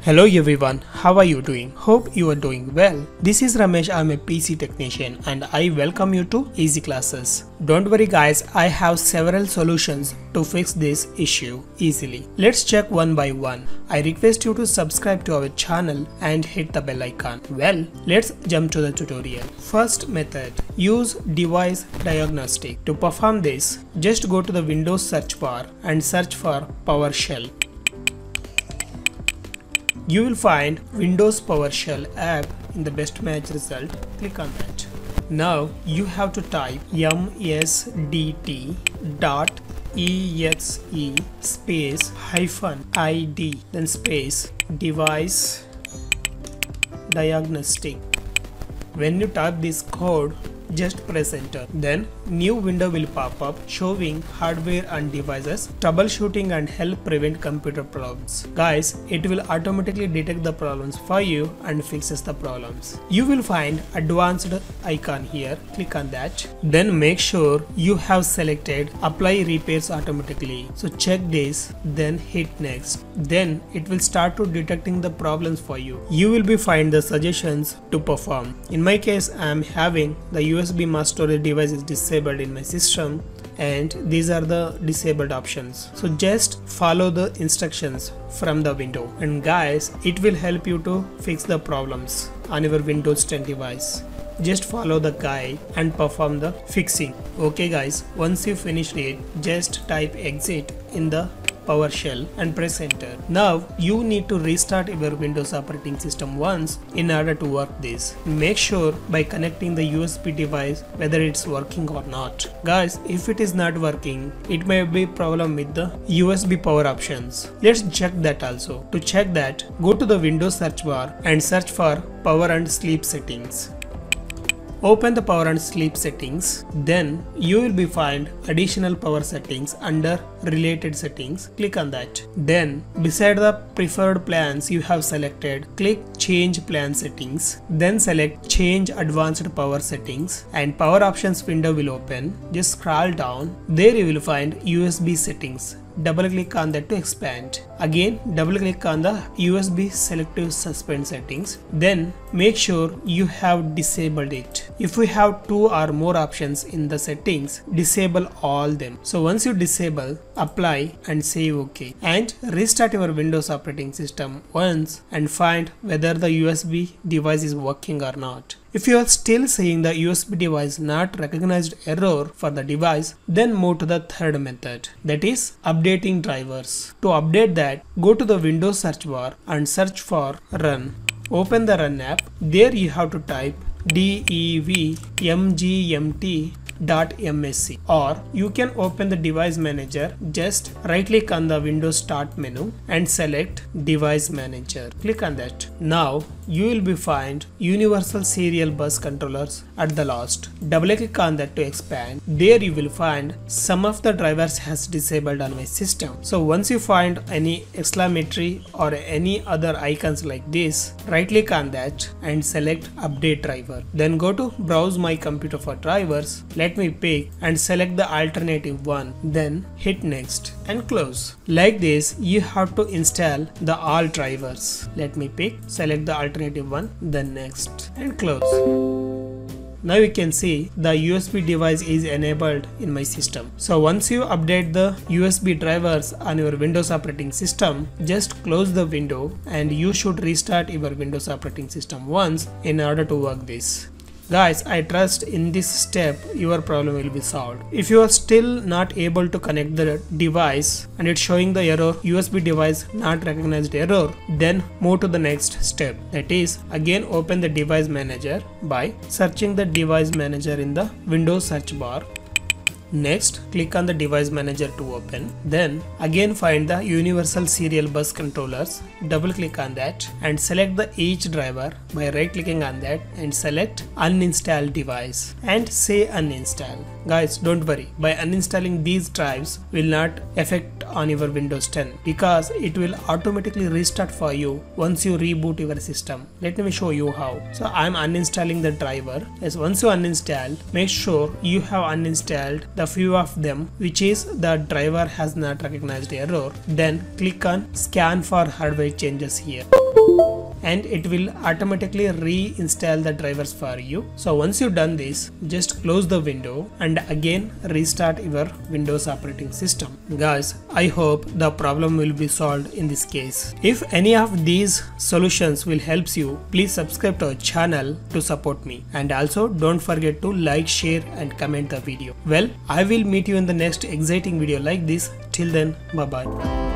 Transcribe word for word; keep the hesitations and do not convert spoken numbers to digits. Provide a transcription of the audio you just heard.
Hello everyone, how are you doing? Hope you are doing well. This is Ramesh, I'm a P C technician and I welcome you to Easy Classes. Don't worry guys, I have several solutions to fix this issue easily. Let's check one by one. I request you to subscribe to our channel and hit the bell icon. Well, let's jump to the tutorial. First method, use Device Diagnostic. To perform this, just go to the Windows search bar and search for PowerShell. You will find Windows PowerShell app in the best match result. Click on that. Now you have to type msdt dot exe space hyphen id then space device diagnostic. When you type this code, just press enter. Then new window will pop up showing hardware and devices, troubleshooting and help prevent computer problems. Guys, it will automatically detect the problems for you and fixes the problems. You will find advanced icon here. Click on that. Then make sure you have selected apply repairs automatically. So check this, then hit next. Then it will start to detecting the problems for you. You will be find the suggestions to perform. In my case, I am having the U S B mass storage device is disabled in my system and these are the disabled options. So just follow the instructions from the window and guys, it will help you to fix the problems on your Windows ten device. Just follow the guide and perform the fixing. Okay guys, once you finish it, just type exit in the PowerShell and press enter. Now you need to restart your Windows operating system once in order to work this. Make sure by connecting the U S B device whether it's working or not. Guys, if it is not working, it may be a problem with the U S B power options. Let's check that also. To check that, go to the Windows search bar and search for power and sleep settings. Open the power and sleep settings, then you will be find additional power settings under related settings. Click on that. Then beside the preferred plans you have selected, click change plan settings, then select change advanced power settings and power options window will open. Just scroll down, there you will find U S B settings. Double click on that to expand. Again double click on the U S B selective suspend settings. Then make sure you have disabled it. If we have two or more options in the settings, disable all them. So once you disable, apply and say OK. And restart your Windows operating system once and find whether the U S B device is working or not. If you are still seeing the U S B device not recognized error for the device, then move to the third method, that is updating drivers. To update that, go to the Windows search bar and search for run. Open the run app. There you have to type devmgmt dot msc, or you can open the device manager. Just right click on the Windows start menu and select device manager. Click on that. Now you will be find universal serial bus controllers at the last. Double click on that to expand. There you will find some of the drivers has disabled on my system. So once you find any exclamatory or any other icons like this, right click on that and select update driver. Then go to browse my computer for drivers. Let me pick and select the alternative one, then hit next and close. Like this you have to install the all drivers. Let me pick, select the alternative one, then next and close. Now you can see the U S B device is enabled in my system. So once you update the U S B drivers on your Windows operating system, just close the window and you should restart your Windows operating system once in order to work this. Guys, I trust in this step your problem will be solved. If you are still not able to connect the device and it's showing the error U S B device not recognized error, then move to the next step, that is again open the device manager by searching the device manager in the Windows search bar. Next, click on the device manager to open. Then again find the universal serial bus controllers. Double click on that and select the each driver by right clicking on that and select uninstall device and say uninstall. Guys, don't worry, by uninstalling these drives will not affect on your Windows ten because it will automatically restart for you once you reboot your system. Let me show you how. So I'm uninstalling the driver. Yes, once you uninstall, make sure you have uninstalled the few of them, which is the driver has not recognized error, then click on scan for hardware changes here. And it will automatically reinstall the drivers for you. So once you've done this, just close the window and again restart your Windows operating system. Guys, I hope the problem will be solved in this case. If any of these solutions will help you, please subscribe to our channel to support me. And also don't forget to like, share and comment the video. Well, I will meet you in the next exciting video like this. Till then, bye bye.